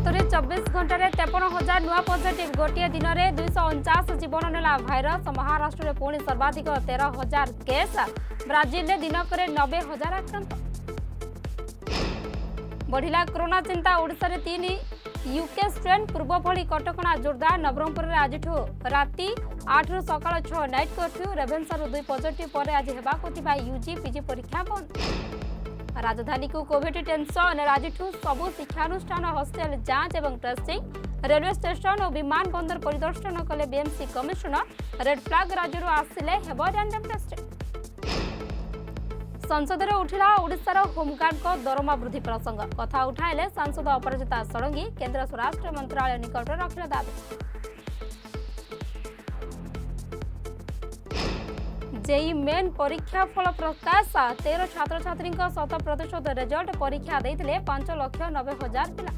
भारत में 24 घंटे 53,000 नुआ पॉजिटिव गोटे दिन में 249 जीवन नेला भाइरस। महाराष्ट्र में पुणी सर्वाधिक 13,000 केस। ब्राजिल में दिनक 90,000 आक्रांत। बढ़िला कोरोना चिंता। ओडिशा रे 3 यूके स्ट्रेन। पूर्व भली कटकणा जोरदार। नवरंगपुर में आज राति 8 रु सकाळ 6 नाइट कर्फ्यू। रेभेन्सा 2 पॉजिटिव पर आज हेबाकुथिबा यूजी पीजी परीक्षा बंद। राजधानी को कोविड टेंशन। आज सबु शिक्षानुष्ठान हॉस्टल जांच एवं टेस्टिंग। रेलवे स्टेशन और विमान बंदर परिदर्शन कले बीएमसी कमिशनर। रेड फ्लैग राज्य आसिले हेब रैंडम टेस्टिंग। संसद में उठिला ओडिशार होमगार्ड को दरमा वृद्धि प्रसंग। कथा उठाइले सांसद अपराजिता षडंगी। केंद्र स्वराष्ट्र मंत्रालय निकट रखिले दाबी। जेई मेन परीक्षा फल प्रकाश। 13 छात्र छात्री 100% रिजल्ट। परीक्षा देते 5,90,000 पिला।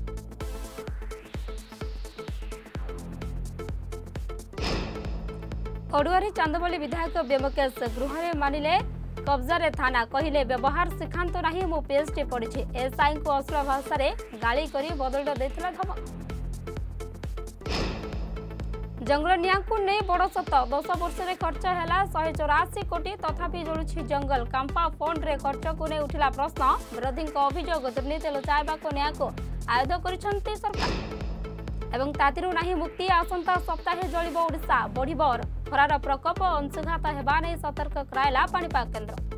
ओडुआरी चांदबली विधायक व्यमकेश गृह में मानिले कब्जा थाना। कहले व्यवहार सिखांत नहीं, मु पीएचडी पढ़ी। एसआई को अश्लील भाषा गाली करी बदल देथिला धमक। जंगल निया को नहीं बड़ सत। 10 वर्ष में खर्च है 184 कोटी। तथापि जलुछि जंगल। कांपा फंड रे खर्च को नहीं उठिला प्रश्न। विरोधी अभियोग दुर्नीति लुचाइबा को न्याय को आयुध करिसंती सरकार। एवं तातिरु नहीं मुक्ति। आसंता सप्ताहे जलिब ओडिशा। बढ़िब खरार प्रकोप। अंशुघात हेबा नहीं सतर्क कराइला पाणीपाग केन्द्र।